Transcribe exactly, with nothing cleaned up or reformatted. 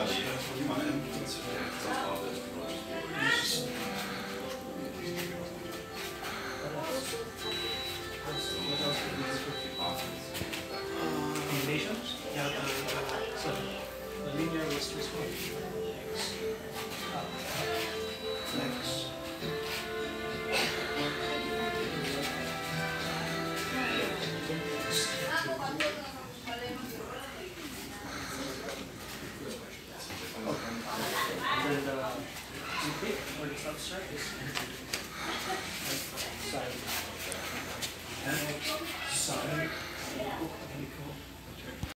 Combinations? Yeah, the, the, so the linear was too small. X. Uh, X. And then the input or the substrate is sine. X sine equal